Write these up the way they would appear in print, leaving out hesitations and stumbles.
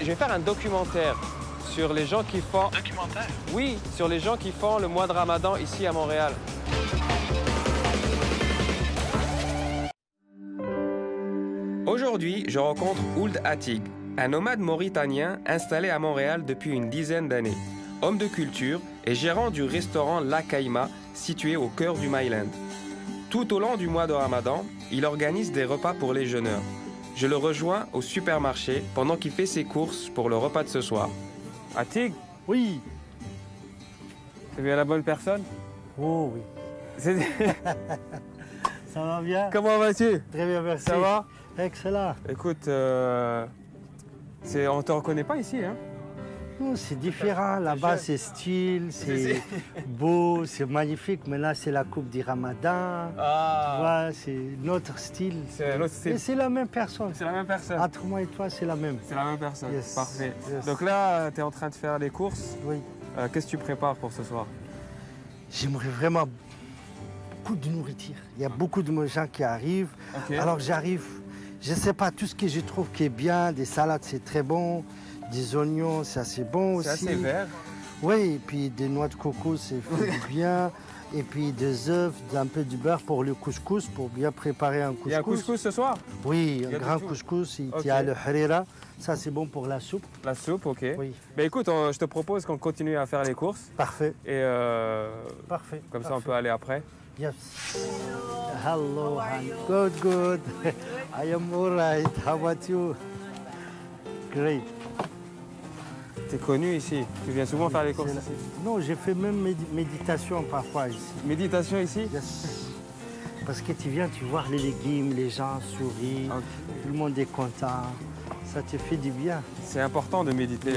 je vais faire un documentaire sur les gens qui font... Documentaire? Oui, sur les gens qui font le mois de Ramadan ici à Montréal. Aujourd'hui, je rencontre Ould Atig, un nomade mauritanien installé à Montréal depuis une dizaine d'années. Homme de culture et gérant du restaurant La Caïma, situé au cœur du Myland. Tout au long du mois de Ramadan, il organise des repas pour les jeûneurs. Je le rejoins au supermarché pendant qu'il fait ses courses pour le repas de ce soir. Atig, Oui. c'est bien la bonne personne? Oh oui. Ça va bien? Comment vas-tu? Très bien, merci. Ça va? Excellent. Écoute, on te reconnaît pas ici, hein? Non, c'est différent. Là-bas, c'est style, c'est beau, c'est magnifique. Mais là, c'est la coupe du Ramadan. Ah, Tu vois, c'est notre style. c'est un autre style. Et c'est la même personne. C'est la même personne. Entre moi et toi, c'est la même. C'est la même personne. Yes. Parfait. Yes. Donc là, tu es en train de faire les courses. Oui. Qu'est-ce que tu prépares pour ce soir? J'aimerais vraiment beaucoup de nourriture. Il y a beaucoup de gens qui arrivent. Ok. Alors j'arrive, je ne sais pas, tout ce que je trouve qui est bien, des salades c'est très bon, des oignons c'est assez bon aussi. C'est assez vert. Oui, et puis des noix de coco c'est bien, et puis des œufs, un peu de beurre pour le couscous, pour bien préparer un couscous. Il y a un couscous ce soir? Oui, Il y a un de grand tout. couscous, il Ok. y a le harira, ça c'est bon pour la soupe. La soupe, ok. Oui, Ben écoute, je te propose qu'on continue à faire les courses. parfait, Et parfait. comme ça, on parfait. peut aller après. Yes. Hello, Han. Good, good. I am all right. How about you? Great. Tu es connu ici. Tu viens souvent faire les courses C'est ici. Non, j'ai fait même méditation parfois ici. Méditation ici? Yes. Parce que tu viens, tu vois les légumes, les gens sourient, Ok. tout le monde est content. Ça te fait du bien. C'est important de méditer.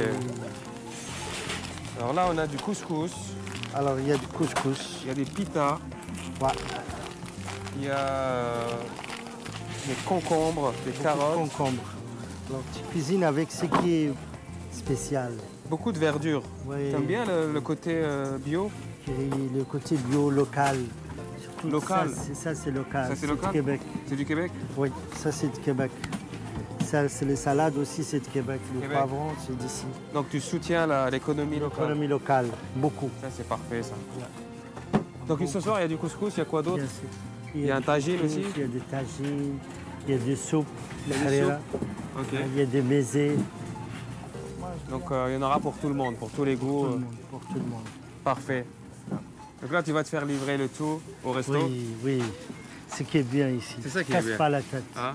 Alors là, on a du couscous, Alors, il y a du couscous. il y a des pitas, Ouais, il y a des concombres, des beaucoup de carottes, concombres. Alors, tu cuisines avec ce qui est spécial. beaucoup de verdure. Ouais. T'aimes bien le côté bio? Et le côté bio local. Surtout Local. Ça, c'est local. Ça, c'est du local? Québec. C'est du Québec? Oui, ça, c'est du Québec. Ça, c'est les salades aussi, c'est du Québec. Le Québec. poivron, c'est d'ici. Donc tu soutiens l'économie locale. L'économie locale, beaucoup. Ça, c'est parfait, ça. Donc ce soir, il y a du couscous, il y a quoi d'autre? Bien sûr. Il y a un du tagine couscous, aussi? Il y a des tagines, il y a des soupes, Il y a des harira, Ok. il y a des mezés. Donc il y en aura pour tout le monde, pour tous les goûts. Pour tout le monde. Parfait. Donc là, tu vas te faire livrer le tout au resto. Oui, oui. Ce qui est bien ici. C'est ça qui est Casse bien. pas la tête. Hein?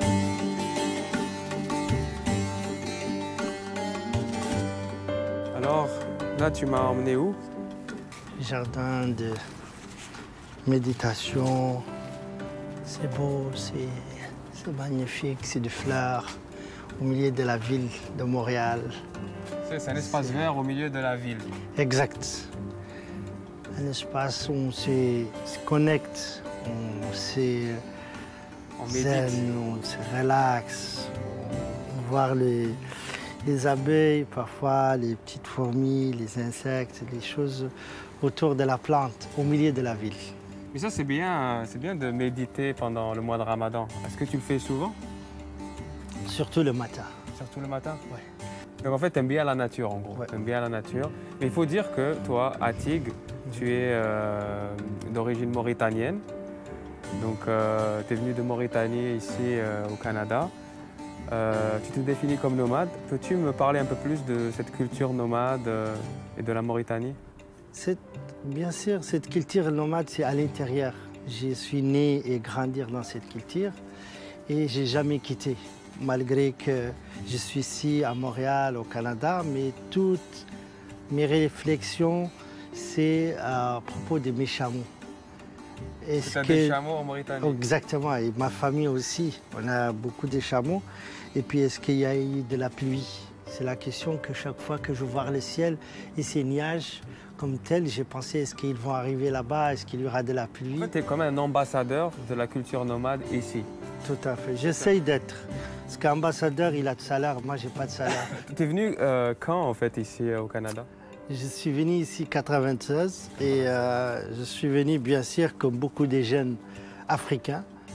Alors, là, tu m'as emmené où? Jardin de méditation. C'est beau, c'est magnifique, c'est des fleurs au milieu de la ville de Montréal. C'est un espace vert au milieu de la ville. Exact. Un espace où on se connecte, on se On médite. zen, on se relaxe, on voit les abeilles, parfois les petites fourmis, les insectes, les choses autour de la plante, au milieu de la ville. Mais ça, c'est bien de méditer pendant le mois de Ramadan. Est-ce que tu le fais souvent? Surtout le matin. Surtout le matin? Ouais. Donc en fait, tu aimes bien la nature, en gros. Ouais. Tu aimes bien la nature. Mais il faut dire que toi, Atig, tu es d'origine mauritanienne. Donc tu es venu de Mauritanie ici au Canada. Tu te définis comme nomade. Peux-tu me parler un peu plus de cette culture nomade et de la Mauritanie? Bien sûr, cette culture nomade, c'est à l'intérieur. Je suis né et grandi dans cette culture et j'ai jamais quitté. Malgré que je suis ici à Montréal, au Canada, mais toutes mes réflexions, c'est à propos de mes chameaux. Tu as des chameaux en Mauritanie? Exactement, et ma famille aussi. On a beaucoup de chameaux. Et puis, est-ce qu'il y a eu de la pluie? C'est la question que chaque fois que je vois le ciel et ces nuages comme tels, j'ai pensé, est-ce qu'ils vont arriver là-bas? Est-ce qu'il y aura de la pluie? En fait, tu es comme un ambassadeur de la culture nomade ici. Tout à fait. J'essaye d'être. Parce qu'ambassadeur, il a de salaire. Moi, j'ai pas de salaire. Tu es venu quand, en fait, ici au Canada? Je suis venu ici en 1996 et je suis venu, bien sûr, comme beaucoup de jeunes africains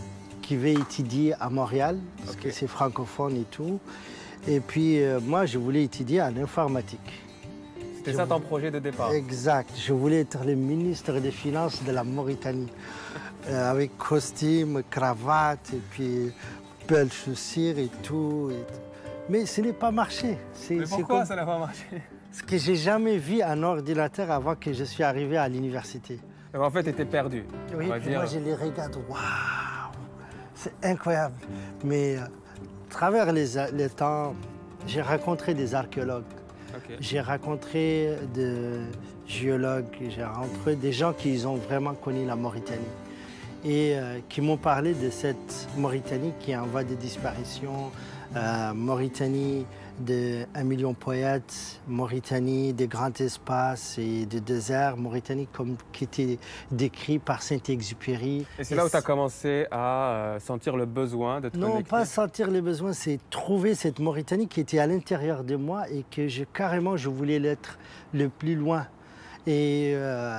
qui veut étudier à Montréal, parce que c'est francophone et tout. Et puis, moi, je voulais étudier en informatique. C'était ça ton projet de départ? Exact. Je voulais être le ministre des Finances de la Mauritanie. Avec costume, cravate, et puis belles chaussures et tout. Mais ce n'est pas marché. Mais pourquoi ça n'a pas marché? Parce que j'ai jamais vu un ordinateur avant que je suis arrivé à l'université. Donc en fait, tu étais perdu. Oui, puis moi je les regarde, waouh, c'est incroyable. Mais à travers les temps, j'ai rencontré des archéologues, j'ai rencontré des géologues, j'ai rencontré des gens qui ont vraiment connu la Mauritanie et qui m'ont parlé de cette Mauritanie qui est en voie de disparition, Mauritanie de 1 million de poètes, Mauritanie des grands espaces et des déserts, Mauritanie comme qui était décrit par Saint-Exupéry. Et c'est là où tu as commencé à sentir le besoin de te connecter? Non, pas sentir le besoin, c'est trouver cette Mauritanie qui était à l'intérieur de moi et que carrément je voulais l'être le plus loin. Et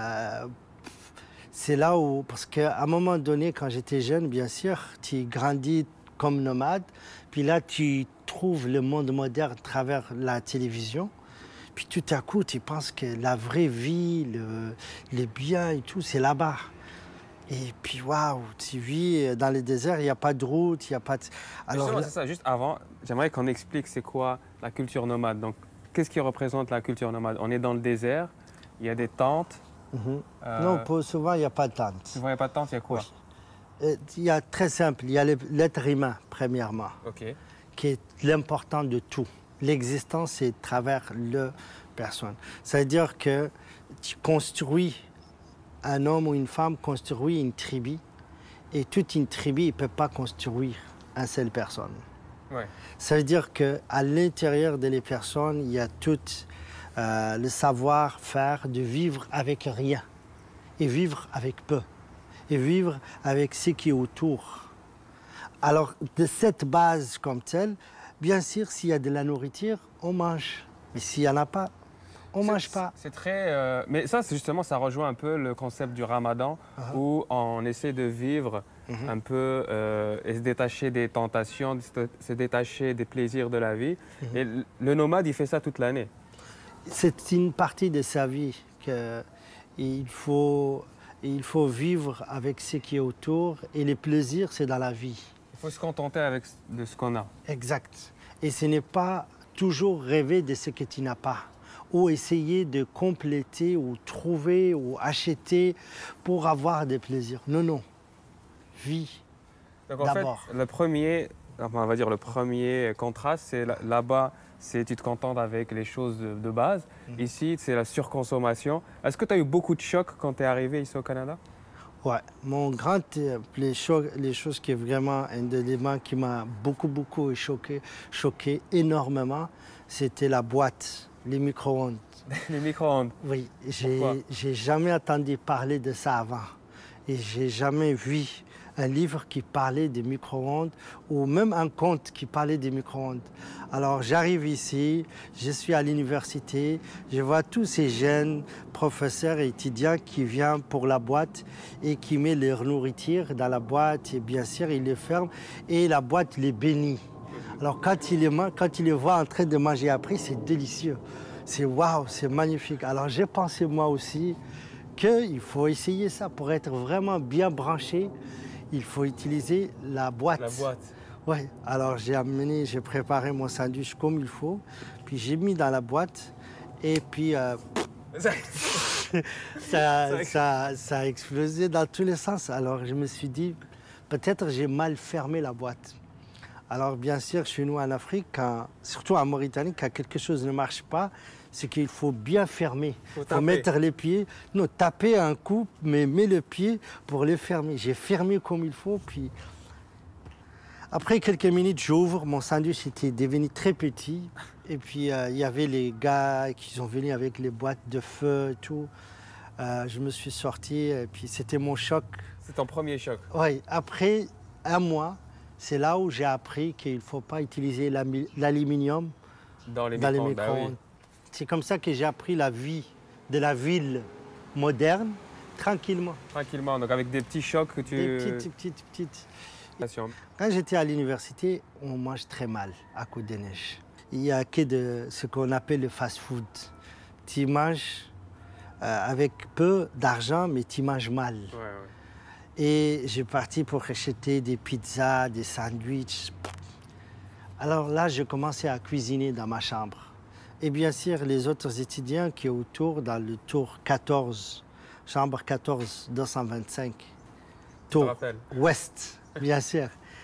c'est là où, parce qu'à un moment donné, quand j'étais jeune, bien sûr, tu grandis comme nomade, puis là tu trouves le monde moderne à travers la télévision, puis tout à coup tu penses que la vraie vie, les biens et tout, c'est là-bas. Et puis waouh, tu vis dans le désert, il n'y a pas de route, il n'y a pas de... Alors c'est ça, juste avant, j'aimerais qu'on explique c'est quoi la culture nomade. Donc qu'est-ce qui représente la culture nomade? On est dans le désert, il y a des tentes. Non, souvent il n'y a pas de tente. Souvent il n'y a pas de tente, il y a quoi? Oui. Il y a très simple, il y a l'être humain, premièrement, qui est l'important de tout. L'existence, c'est à travers la personne. C'est-à-dire que tu construis, un homme ou une femme construit une tribu, et toute une tribu ne peut pas construire une seule personne. Ça veut dire qu'à l'intérieur de les personnes, il y a tout le savoir-faire de vivre avec rien et vivre avec peu. Et vivre avec ce qui est autour. Alors, de cette base comme telle, bien sûr, s'il y a de la nourriture, on mange. Mais s'il n'y en a pas, on ne mange pas. C'est très... Mais ça, justement, ça rejoint un peu le concept du ramadan, où on essaie de vivre un peu et se détacher des tentations, se détacher des plaisirs de la vie. Et le nomade, il fait ça toute l'année. C'est une partie de sa vie qu'il faut... Et il faut vivre avec ce qui est autour et les plaisirs, c'est dans la vie. Il faut se contenter de ce qu'on a. Exact. Et ce n'est pas toujours rêver de ce que tu n'as pas ou essayer de compléter ou trouver ou acheter pour avoir des plaisirs. Non, non. Vis d'abord. En fait, le premier contraste, c'est là-bas, tu te contentes avec les choses de base. Ici, c'est la surconsommation. Est-ce que tu as eu beaucoup de chocs quand tu es arrivé ici au Canada? Ouais, les choses qui est vraiment un élément qui m'a beaucoup choqué énormément, c'était la boîte, les micro-ondes. Les micro-ondes? Oui, j'ai jamais entendu parler de ça avant. Et j'ai jamais vu un livre qui parlait des micro-ondes ou même un conte qui parlait des micro-ondes. Alors j'arrive ici, je suis à l'université, je vois tous ces jeunes professeurs et étudiants qui viennent pour la boîte et qui mettent leur nourriture dans la boîte et bien sûr ils les ferment et la boîte les bénit. Alors quand ils les voient en train de manger après, c'est délicieux. C'est waouh, c'est magnifique. Alors j'ai pensé moi aussi qu'il faut essayer ça pour être vraiment bien branché. Il faut utiliser la boîte. La boîte. Oui, alors j'ai préparé mon sandwich comme il faut, puis j'ai mis dans la boîte et puis ça a explosé dans tous les sens. Alors je me suis dit, peut-être j'ai mal fermé la boîte. Alors bien sûr, chez nous en Afrique, surtout en Mauritanie, quand quelque chose ne marche pas, c'est qu'il faut bien fermer. Il faut mettre les pieds, non, taper un coup, mais mets le pied pour le fermer. J'ai fermé comme il faut, puis après quelques minutes, j'ouvre, mon sandwich était devenu très petit. Et puis il y avait les gars qui sont venus avec les boîtes de feu et tout. Je me suis sorti et puis c'était mon choc. C'est ton premier choc? Oui, après un mois, c'est là où j'ai appris qu'il ne faut pas utiliser l'aluminium dans les micro-ondes. Bah oui. C'est comme ça que j'ai appris la vie de la ville moderne, tranquillement. Tranquillement, donc avec des petits chocs que tu... Des petites. Quand j'étais à l'université, on mange très mal à cause des neiges. Il n'y a que de ce qu'on appelle le fast-food. Tu manges avec peu d'argent, mais tu manges mal. Ouais, ouais. Et j'ai parti pour acheter des pizzas, des sandwichs. Alors là, je commençais à cuisiner dans ma chambre. Et bien sûr, les autres étudiants qui sont autour, dans le tour 14, chambre 14, 225, tour ouest, bien sûr.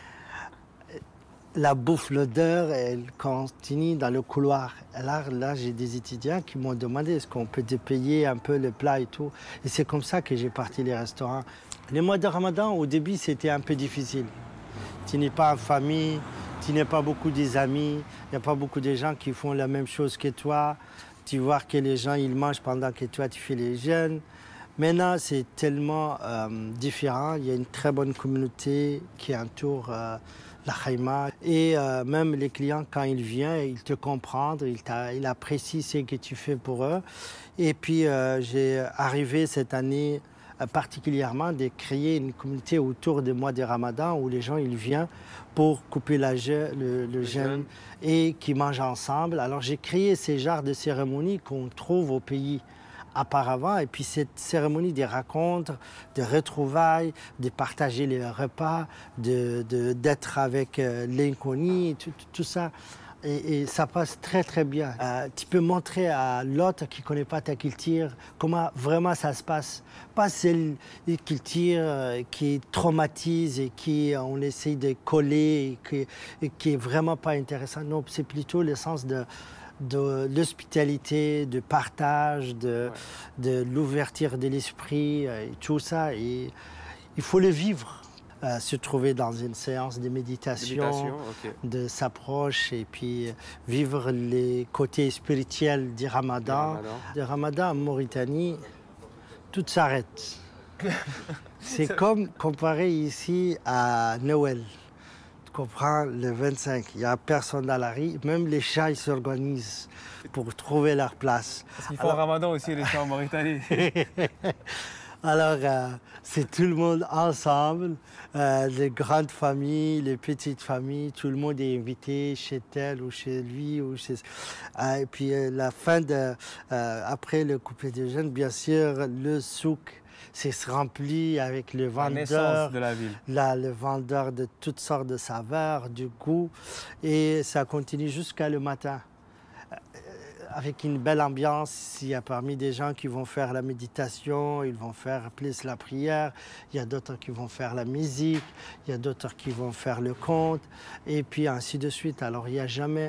La bouffe, l'odeur, elle continue dans le couloir. Alors là, j'ai des étudiants qui m'ont demandé est-ce qu'on peut te payer un peu le plat et tout. Et c'est comme ça que j'ai parti les restaurants. Les mois de Ramadan, au début, c'était un peu difficile. Tu n'es pas en famille, tu n'as pas beaucoup des amis, il n'y a pas beaucoup de gens qui font la même chose que toi. Tu vois que les gens, ils mangent pendant que toi, tu fais les jeûnes. Maintenant, c'est tellement différent. Il y a une très bonne communauté qui entoure la Khaïma. Et même les clients, quand ils viennent, ils te comprennent, ils apprécient ce que tu fais pour eux. Et puis, j'ai arrivé cette année particulièrement de créer une communauté autour du mois de Ramadan où les gens ils viennent pour couper le jeûne et qui mangent ensemble. Alors j'ai créé ces genres de cérémonies qu'on trouve au pays auparavant et puis cette cérémonie des rencontres, de retrouvailles, de partager les repas, d'être avec l'inconnu, tout ça. Et ça passe très très bien. Tu peux montrer à l'autre qui ne connaît pas ta culture comment vraiment ça se passe. Pas celle culture qui traumatise et qui on essaie de coller et qui est vraiment pas intéressant. Non, c'est plutôt le sens de l'hospitalité, de partage, de l'ouverture de l'esprit, et tout ça. Et il faut le vivre. Se trouver dans une séance de méditation, de s'approche et puis vivre les côtés spirituels du Ramadan. Le Ramadan en Mauritanie, tout s'arrête. C'est comme comparé ici à Noël. Tu comprends, le 25, il n'y a personne dans la rue, même les chats ils s'organisent pour trouver leur place. Parce qu'ils font un Ramadan aussi, les chats en Mauritanie. Alors, c'est tout le monde ensemble, les grandes familles, les petites familles, tout le monde est invité chez elle ou chez lui. Et puis, la fin après le couper de jeûne, bien sûr, le souk, c'est rempli avec le vendeur. La naissance de la ville. Le vendeur de toutes sortes de saveurs, du goût. Et ça continue jusqu'à le matin. Avec une belle ambiance, il y a parmi des gens qui vont faire la méditation, ils vont faire plus la prière, il y a d'autres qui vont faire la musique, il y a d'autres qui vont faire le conte, et puis ainsi de suite. Alors il n'y a jamais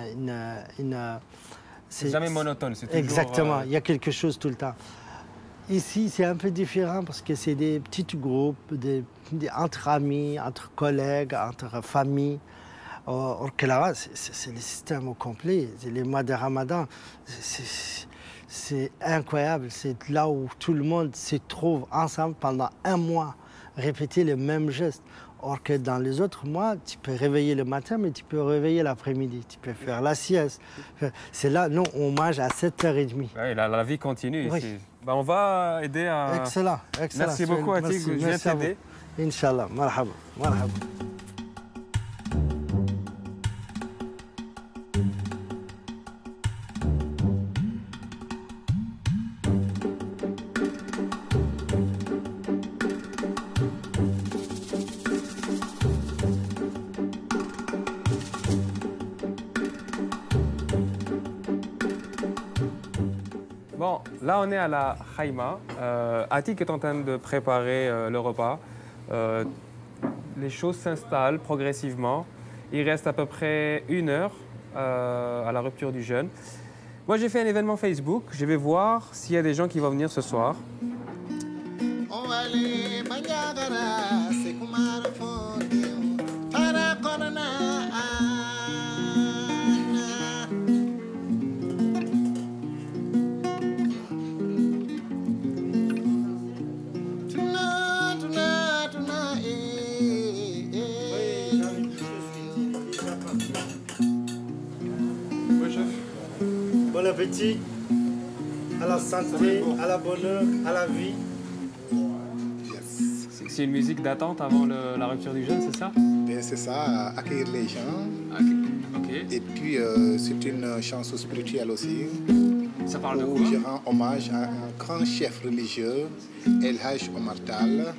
c'est jamais monotone, c'est toujours... Exactement, il y a quelque chose tout le temps. Ici, c'est un peu différent parce que c'est des petits groupes, entre amis, entre collègues, entre familles. Or que là, c'est le système au complet. Les mois de Ramadan, c'est incroyable. C'est là où tout le monde se trouve ensemble pendant un mois, répéter le même geste. Or que dans les autres mois, tu peux réveiller le matin, mais tu peux réveiller l'après-midi. Tu peux faire la sieste. C'est là, nous, on mange à 7h30. Oui, la vie continue ici. Ben, on va aider à... Excellent. Merci beaucoup, Atik. Je viens t'aider. Inch'Allah. Marhaba. Marhaba. Bon, là on est à la Khaïma. Atik est en train de préparer le repas. Les choses s'installent progressivement. Il reste à peu près 1 heure à la rupture du jeûne. Moi j'ai fait un événement Facebook. Je vais voir s'il y a des gens qui vont venir ce soir. Bon appétit, à la santé, à la bonheur, à la vie. c'est une musique d'attente avant la rupture du jeûne, c'est ça? Bien, c'est ça, accueillir les gens. Ok. Et puis, c'est une chanson spirituelle aussi. Ça parle de Où quoi? je rends hommage à un grand chef religieux, El Hadj Omar Tall,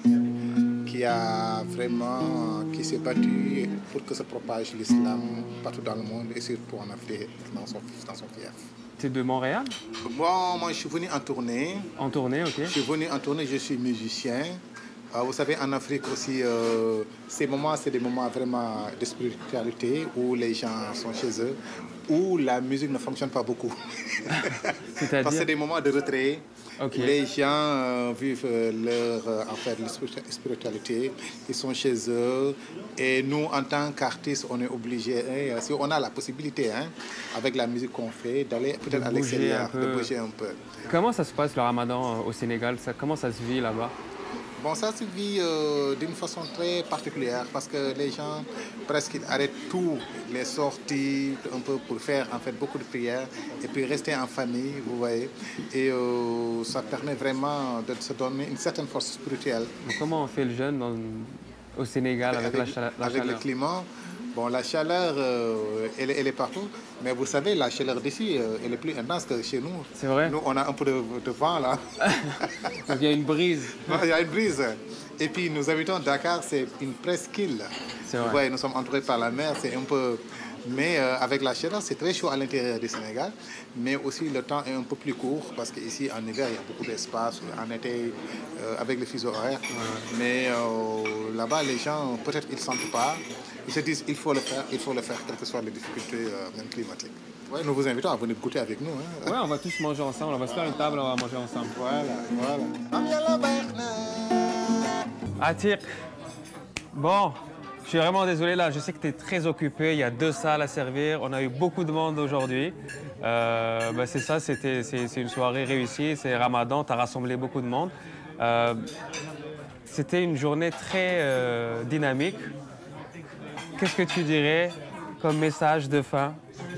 qui s'est battu pour que se propage l'islam partout dans le monde et surtout en Afrique, dans son fief. Tu es de Montréal? Moi, je suis venu en tournée. En tournée, ok. Je suis venu en tournée, je suis musicien. Vous savez, en Afrique aussi, ces moments, c'est des moments vraiment de spiritualité où les gens sont chez eux, où la musique ne fonctionne pas beaucoup. C'est-à-dire? Parce que c'est des moments de retrait. Ok. Les gens vivent leur spiritualité, ils sont chez eux. Et nous, en tant qu'artistes, on est obligés, si on a la possibilité, avec la musique qu'on fait, d'aller peut-être à l'extérieur, de bouger un peu. Comment ça se passe le ramadan au Sénégal? Comment ça se vit là-bas? Bon, ça se vit d'une façon très particulière parce que les gens presque arrêtent tout, les sorties, un peu pour faire en fait beaucoup de prières et puis rester en famille, vous voyez. Et ça permet vraiment de se donner une certaine force spirituelle. Donc, comment on fait le jeûne au Sénégal avec la chaleur? Avec le climat. Bon, la chaleur, elle est partout, mais vous savez, la chaleur d'ici, elle est plus intense que chez nous. C'est vrai? Nous, on a un peu de vent, là. Donc, il y a une brise. Il y a une brise. Et puis, nous habitons Dakar, c'est une presqu'île. C'est vrai. Vous voyez, nous sommes entourés par la mer, c'est un peu... Mais avec la chaleur, c'est très chaud à l'intérieur du Sénégal, mais aussi le temps est un peu plus court, parce qu'ici, en hiver, il y a beaucoup d'espace, en été, avec les fuseaux horaires. Ouais. Mais là-bas, les gens, peut-être, ils ne sentent pas. Ils se disent, il faut le faire, quelles que soient les difficultés même climatiques. Ouais, nous vous invitons à venir goûter avec nous. Oui, on va tous manger ensemble, on va se faire une table, on va manger ensemble. Voilà. Atiq, bon, je suis vraiment désolé là, je sais que tu es très occupé, il y a 2 salles à servir, on a eu beaucoup de monde aujourd'hui. C'est ça, c'est une soirée réussie, c'est Ramadan, tu as rassemblé beaucoup de monde. C'était une journée très dynamique. Qu'est-ce que tu dirais comme message de fin?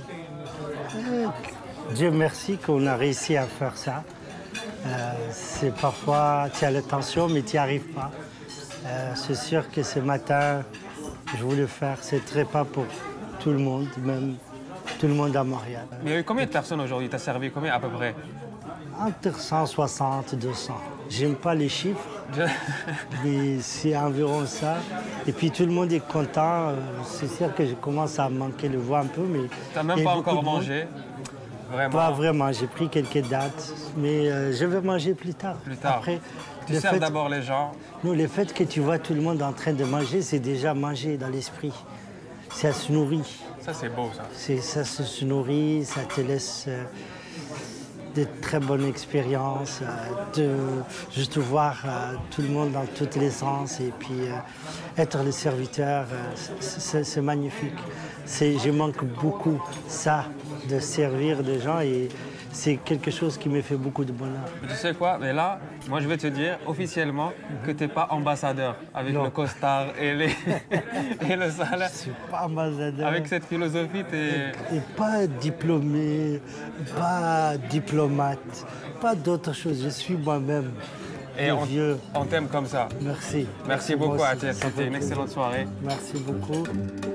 Dieu merci qu'on a réussi à faire ça. C'est parfois, tu as l'intention, mais tu n'y arrives pas. C'est sûr que ce matin, je voulais faire ce repas pour tout le monde, même tout le monde à Montréal. Il y a eu combien de personnes aujourd'hui? Tu as servi combien à peu près? Entre 160 et 200. J'aime pas les chiffres, mais c'est environ ça. Et puis tout le monde est content. C'est sûr que je commence à manquer le voix un peu, mais... Tu n'as même pas encore mangé? Vraiment? Pas vraiment, j'ai pris quelques dates, mais je vais manger plus tard. Plus tard. Après, tu sers d'abord les gens? Non, le fait que tu vois tout le monde en train de manger, c'est déjà manger dans l'esprit. Ça se nourrit. Ça, c'est beau, ça. Ça se nourrit, ça te laisse de très bonnes expériences, de juste voir tout le monde dans tous les sens et puis être le serviteur, c'est magnifique. Je manque beaucoup ça, de servir des gens et c'est quelque chose qui me fait beaucoup de bonheur. Tu sais quoi? Mais là, moi je vais te dire officiellement que tu n'es pas ambassadeur avec le costard et le salaire. Je ne suis pas ambassadeur. Avec cette philosophie, tu es... Et pas diplômé, pas diplomate, pas d'autre chose. Je suis moi-même. Et on t'aime comme ça. Merci. Merci beaucoup, Atiq. C'était une excellente soirée. Merci beaucoup.